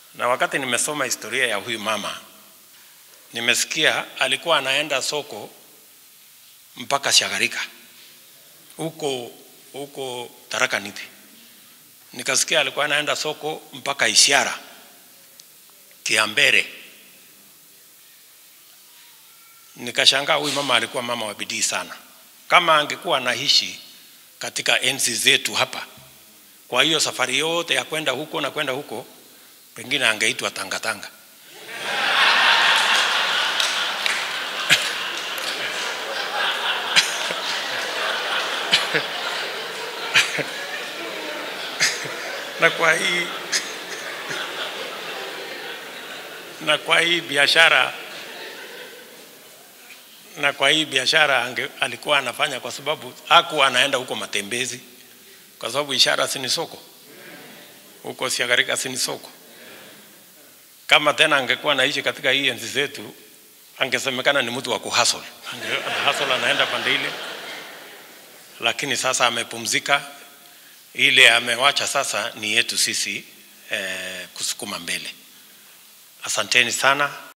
Na wakati nimesoma historia ya huyu mama, nimesikia alikuwa anaenda soko mpaka Shagarika huko Tharaka Nithi. Nikasikia alikuwa anaenda soko mpaka Isiara, Kiambere. Nikashangaa huyu mama alikuwa mama wa bidii sana. Kama angekuwa anaishi katika enzi zetu hapa, kwa hiyo safari yote ya kwenda huko na kwenda huko, pengine angeitwa tangatanga. na kwa hii biashara alikuwa anafanya kwa sababu hakuwa anaenda huko matembezi, kwa sababu ishara si ni soko huko Shagarika, si ni soko. Kama tena angekuwa anaishi katika hii enzi zetu, angesemekana ni mtu wa kuhustle. Hustle anaenda pande ile, lakini sasa amepumzika. Ile amewacha sasa ni yetu sisi kusukuma mbele. Asanteni sana.